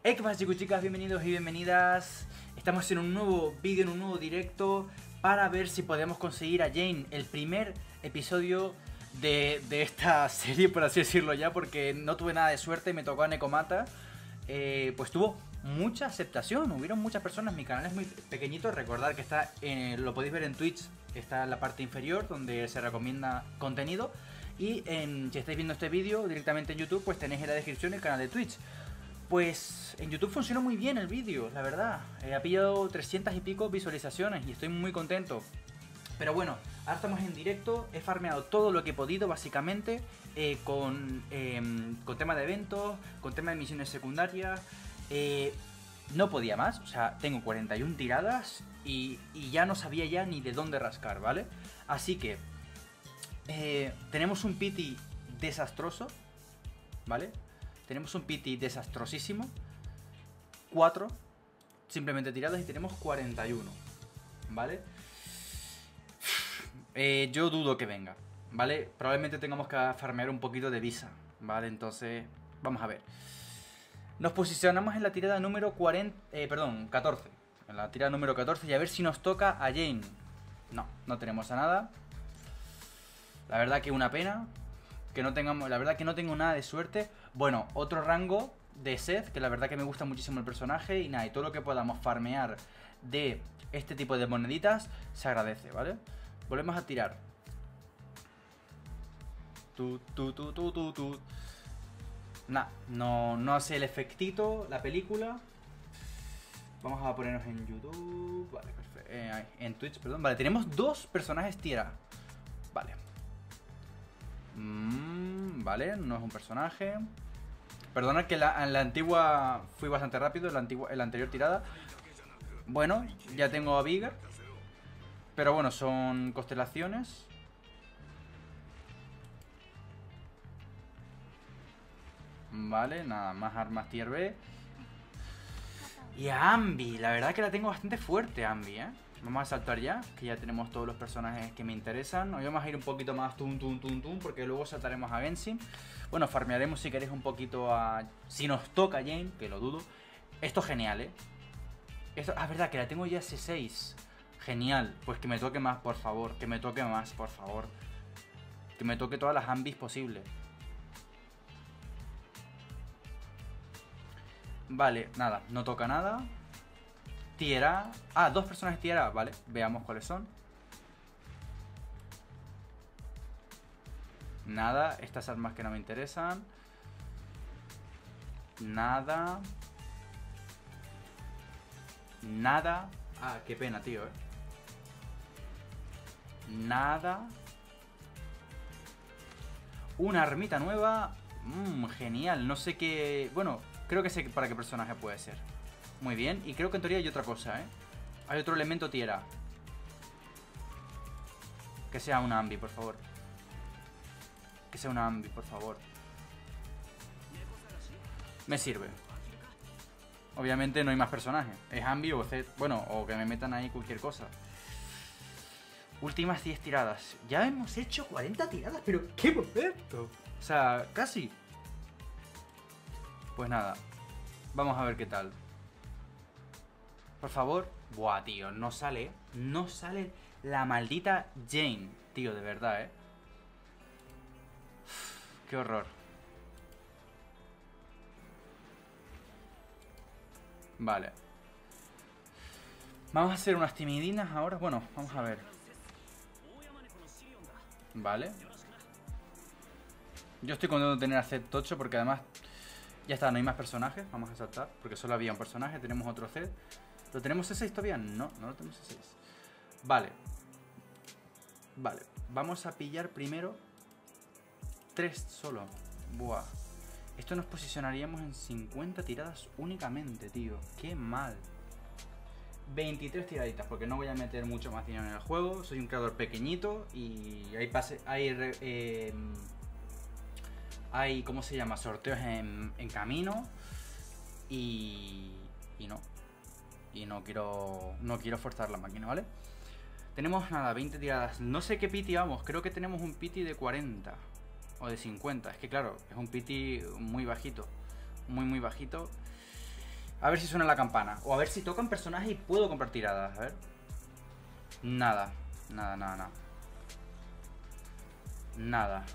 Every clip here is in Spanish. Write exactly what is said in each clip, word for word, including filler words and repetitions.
Hey, ¿qué pasa, chicos y chicas? Bienvenidos y bienvenidas. Estamos en un nuevo vídeo, en un nuevo directo para ver si podemos conseguir a Jane, el primer episodio de, de esta serie, por así decirlo ya, porque no tuve nada de suerte, me tocó a Nekomata. Eh, pues tuvo mucha aceptación, hubieron muchas personas, mi canal es muy pequeñito, recordad que está en, lo podéis ver en Twitch, está en la parte inferior donde se recomienda contenido. Y en, si estáis viendo este vídeo directamente en YouTube, pues tenéis en la descripción el canal de Twitch. Pues en YouTube funcionó muy bien el vídeo, la verdad. Eh, ha pillado trescientas y pico visualizaciones y estoy muy contento. Pero bueno, ahora estamos en directo, he farmeado todo lo que he podido básicamente, eh, con, eh, con tema de eventos, con tema de misiones secundarias. Eh, no podía más, o sea, tengo cuarenta y una tiradas y, y ya no sabía ya ni de dónde rascar, ¿vale? Así que eh, tenemos un pity desastroso, ¿vale? Tenemos un pity desastrosísimo. cuatro simplemente tiradas y tenemos cuarenta y uno, ¿vale? Eh, yo dudo que venga, ¿vale? Probablemente tengamos que farmear un poquito de visa, ¿vale? Entonces, vamos a ver. Nos posicionamos en la tirada número cuarenta, eh, perdón, catorce. En la tirada número catorce y a ver si nos toca a Jane. No, no tenemos a nada. La verdad que una pena que no tengamos, la verdad que no tengo nada de suerte. Bueno, otro rango de Seth, que la verdad que me gusta muchísimo el personaje. Y nada, y todo lo que podamos farmear de este tipo de moneditas se agradece, ¿vale? Volvemos a tirar. Tu, tu, tu, tu, tu, tu. Nah, no, no hace el efectito la película. Vamos a ponernos en YouTube. Vale, perfecto. Eh, en Twitch, perdón. Vale, tenemos dos personajes tira. Vale. Mm, vale, no es un personaje. Perdona que la, en la antigua fui bastante rápido, en la, antigua, en la anterior tirada. Bueno, ya tengo a Vigor. Pero bueno, son constelaciones. Vale, nada más armas tier B. Y a Ambi, la verdad que la tengo bastante fuerte, Ambi, ¿eh? Vamos a saltar ya, que ya tenemos todos los personajes que me interesan. Hoy vamos a ir un poquito más tum tum tum tum, porque luego saltaremos a Genshin. Bueno, farmearemos si queréis un poquito a... Si nos toca Jane, que lo dudo. Esto es genial, ¿eh? Esto... Ah, es verdad que la tengo ya C seis. Genial, pues que me toque más, por favor. Que me toque más, por favor. Que me toque todas las Ambis posibles. Vale, nada, no toca nada. Tier A. Ah, dos personajes Tier A, vale. Veamos cuáles son. Nada, estas armas que no me interesan. Nada. Nada. Ah, qué pena, tío, eh. Nada. Una armita nueva. Mmm, genial, no sé qué... Bueno, creo que sé para qué personaje puede ser. Muy bien, y creo que en teoría hay otra cosa, ¿eh? Hay otro elemento tierra. Que sea una Ambi, por favor. Que sea una Ambi, por favor. Me sirve. Obviamente no hay más personajes. Es Ambi o Zed. Bueno, o que me metan ahí cualquier cosa. Últimas diez tiradas. Ya hemos hecho cuarenta tiradas, pero ¡qué momento! O sea, casi. Pues nada. Vamos a ver qué tal. Por favor. Buah, tío, no sale. No sale la maldita Jane. Tío, de verdad, eh. Uf, qué horror. Vale. Vamos a hacer unas timidinas ahora. Bueno, vamos a ver. Vale. Yo estoy contento de tener a Zed Tocho porque además... Ya está, no hay más personajes. Vamos a saltar porque solo había un personaje. Tenemos otro Zed. ¿Lo tenemos C seis todavía? No, no lo tenemos C seis. Vale. Vale. Vamos a pillar primero tres solo. Buah. Esto nos posicionaríamos en cincuenta tiradas únicamente, tío. Qué mal. veintitrés tiraditas, porque no voy a meter mucho más dinero en el juego. Soy un creador pequeñito y hay pase... Hay... Eh, hay, ¿cómo se llama? Sorteos en, en camino. Y... Y no. Y no quiero no quiero forzar la máquina, ¿vale? Tenemos nada, veinte tiradas. No sé qué pity vamos, creo que tenemos un pity de cuarenta o de cincuenta. Es que claro, es un pity muy bajito. Muy muy bajito. A ver si suena la campana. O a ver si tocan personajes y puedo comprar tiradas. A ver. Nada. Nada, nada, nada. Nada.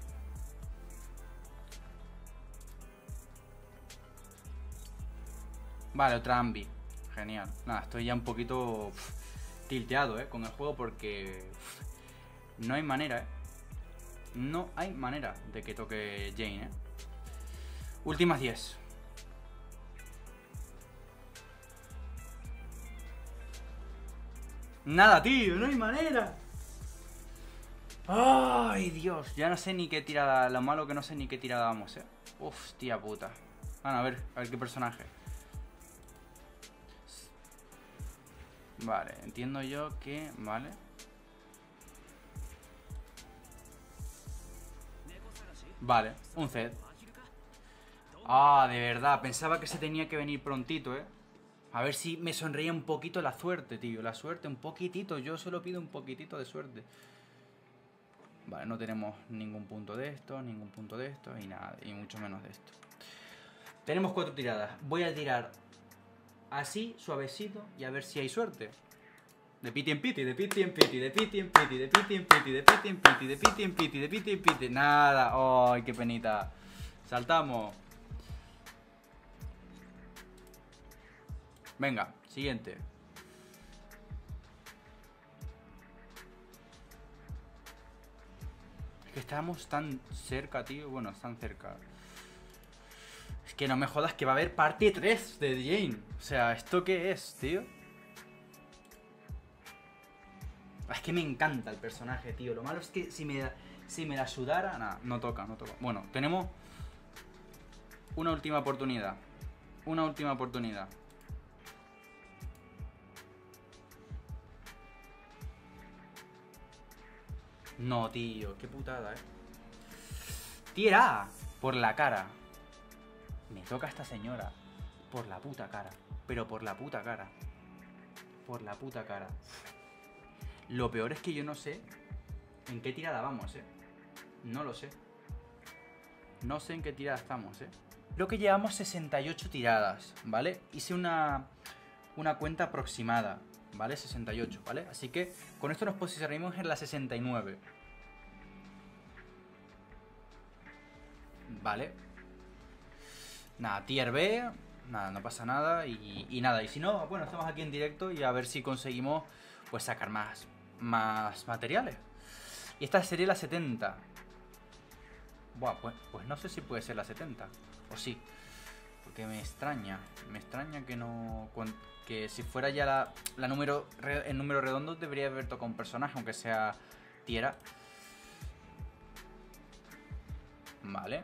Vale, otra Ambi. Genial. Nada, estoy ya un poquito uf, tilteado, ¿eh? Con el juego porque uf, no hay manera, ¿eh? No hay manera de que toque Jane, ¿eh? Últimas diez. Nada, tío, no hay manera. Ay, Dios, ya no sé ni qué tirada. Lo malo que no sé ni qué tirada vamos, eh. Hostia puta. Bueno, a ver, a ver qué personaje. Vale, entiendo yo que... Vale. Vale, un Zed. Ah, de verdad, pensaba que se tenía que venir prontito, eh. A ver si me sonreía un poquito la suerte, tío. La suerte, un poquitito. Yo solo pido un poquitito de suerte. Vale, no tenemos ningún punto de esto, ningún punto de esto y nada, y mucho menos de esto. Tenemos cuatro tiradas. Voy a tirar así, suavecito, y a ver si hay suerte. De piti en piti, de piti en piti, de piti en piti, de piti en piti, de piti en piti, de piti en piti, de piti en piti. Nada. ¡Ay, qué penita! Saltamos. Venga, siguiente. Es que estamos tan cerca, tío. Bueno, tan cerca. Es que no me jodas que va a haber parte tres de Jane. O sea, ¿esto qué es, tío? Es que me encanta el personaje, tío. Lo malo es que si me, si me la sudara... Nada, no toca, no toca. Bueno, tenemos una última oportunidad. Una última oportunidad. No, tío, qué putada, eh. Tira por la cara. Me toca esta señora. Por la puta cara. Pero por la puta cara. Por la puta cara. Lo peor es que yo no sé en qué tirada vamos, eh. No lo sé. No sé en qué tirada estamos, eh. Creo que llevamos sesenta y ocho tiradas, ¿vale? Hice una, una cuenta aproximada, ¿vale? sesenta y ocho, ¿vale? Así que con esto nos posicionaremos en la sesenta y nueve. Vale. Nada, tier B. Nada, no pasa nada. Y, y nada, y si no, bueno, estamos aquí en directo y a ver si conseguimos pues sacar más, más materiales. Y esta sería la setenta. Buah, pues, pues no sé si puede ser la setenta. O sí. Porque me extraña. Me extraña que no... Que si fuera ya la, la número... El número redondo debería haber tocado un personaje, aunque sea Tiera. Vale.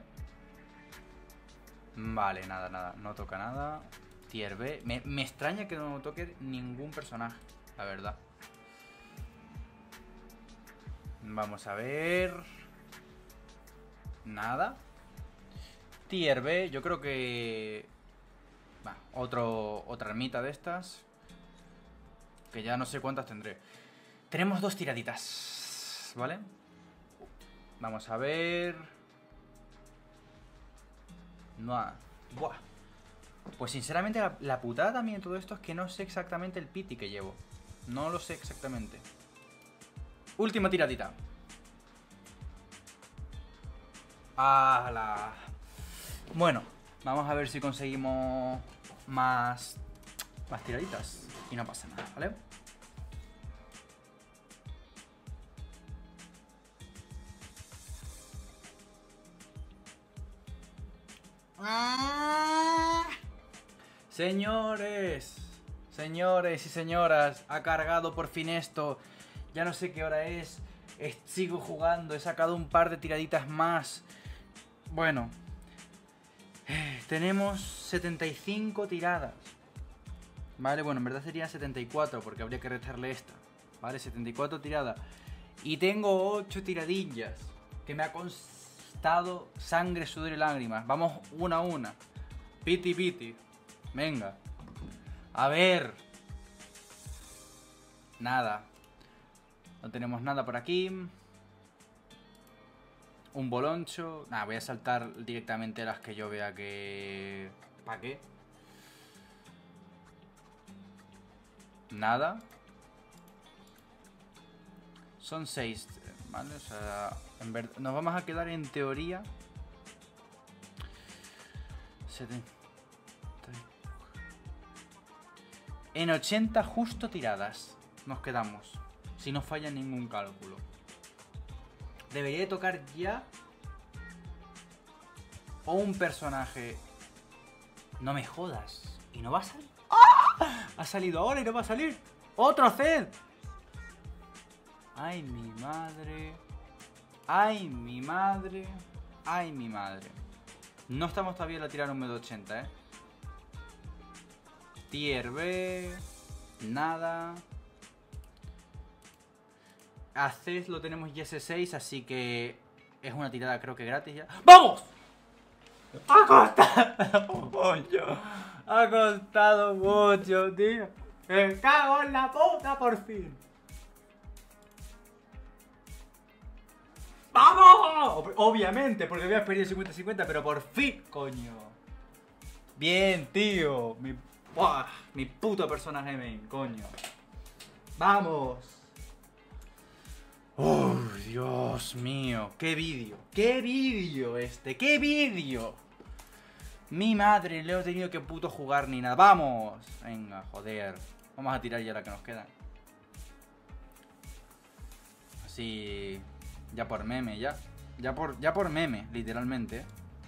Vale, nada, nada. No toca nada. Tier B. Me, me extraña que no toque ningún personaje, la verdad. Vamos a ver. Nada. Tier B, yo creo que... Va, otro, otra ermita de estas. Que ya no sé cuántas tendré. Tenemos dos tiraditas, ¿vale? Vamos a ver... No ha... Buah. Pues sinceramente la, la putada también de todo esto es que no sé exactamente el piti que llevo. No lo sé exactamente. Última tiradita. ¡Hala! Bueno, vamos a ver si conseguimos más, más tiraditas. Y no pasa nada, ¿vale? Señores, señores y señoras, ha cargado por fin esto. Ya no sé qué hora es. es sigo jugando, he sacado un par de tiraditas más. Bueno, tenemos setenta y cinco tiradas. Vale, bueno, en verdad serían setenta y cuatro porque habría que restarle esta. Vale, setenta y cuatro tiradas. Y tengo ocho tiradillas que me ha costado sangre, sudor y lágrimas. Vamos una a una. Piti piti. Venga. A ver. Nada. No tenemos nada por aquí. Un boloncho. Nada, voy a saltar directamente las que yo vea que... ¿Para qué? Nada. Son seis, ¿vale? O sea, en verdad, nos vamos a quedar en teoría... setenta. En ochenta justo tiradas nos quedamos, si no falla ningún cálculo. Debería de tocar ya o un personaje. No me jodas. ¿Y no va a salir? ¡Ah! Ha salido ahora y no va a salir. ¡Otro Zed! Ay, mi madre. Ay, mi madre. Ay, mi madre. No estamos todavía en la tirada número ochenta, eh. Tier B. Nada. A Zed lo tenemos ya ese seis, así que es una tirada creo que gratis ya. ¡Vamos! ¡Ha costado mucho! Ha costado mucho, tío. ¡Me cago en la puta por fin! ¡Vamos! Obviamente, porque había perdido cincuenta cincuenta, pero por fin, coño. Bien, tío. Mi, ¡buah! Mi puto personaje main, coño. ¡Vamos! ¡Oh, Dios mío! ¡Qué vídeo! ¡Qué vídeo este! ¡Qué vídeo! Mi madre, le he tenido que puto jugar ni nada. ¡Vamos! Venga, joder. Vamos a tirar ya la que nos queda. Así... Ya por meme, ya. Ya por, ya por meme, literalmente.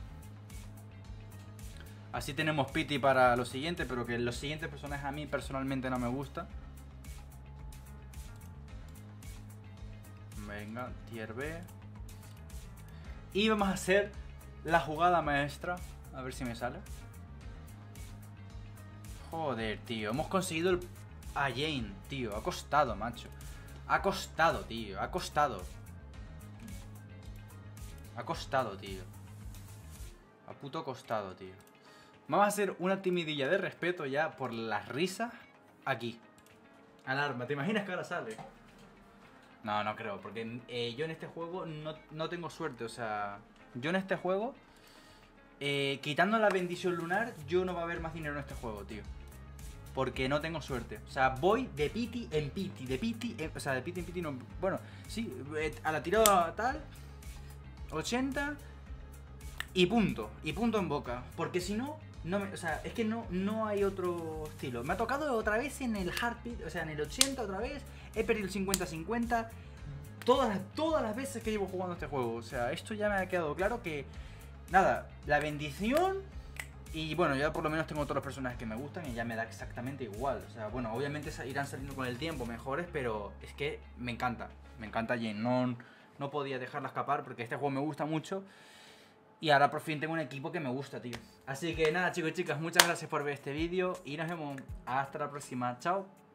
Así tenemos pity para los siguientes, pero que los siguientes personajes a mí personalmente no me gusta. Venga, tier B. Y vamos a hacer la jugada maestra. A ver si me sale. Joder, tío. Hemos conseguido el... a Jane, tío. Ha costado, macho. Ha costado, tío. Ha costado. Ha costado, tío. Ha puto costado, tío. Vamos a hacer una timidilla de respeto ya por las risas. Aquí. Alarma. ¿Te imaginas que ahora sale? No, no creo. Porque eh, yo en este juego no, no tengo suerte. O sea, yo en este juego... Eh, quitando la bendición lunar, yo no va a haber más dinero en este juego, tío. Porque no tengo suerte. O sea, voy de pity en pity. De pity en... O sea, de pity en pity no... Bueno, sí. A la tirada tal... ochenta y punto, y punto en boca, porque si no, no me, o sea, es que no, no hay otro estilo. Me ha tocado otra vez en el Heartbeat, o sea, en el ochenta otra vez, he perdido el cincuenta cincuenta, todas las, todas las veces que llevo jugando este juego. O sea, esto ya me ha quedado claro que, nada, la bendición, y bueno, ya por lo menos tengo todos los personajes que me gustan y ya me da exactamente igual. O sea, bueno, obviamente irán saliendo con el tiempo mejores, pero es que me encanta, me encanta Jane, no... No podía dejarla escapar porque este juego me gusta mucho. Y ahora por fin tengo un equipo que me gusta, tío. Así que nada, chicos y chicas, muchas gracias por ver este vídeo. Y nos vemos hasta la próxima. Chao.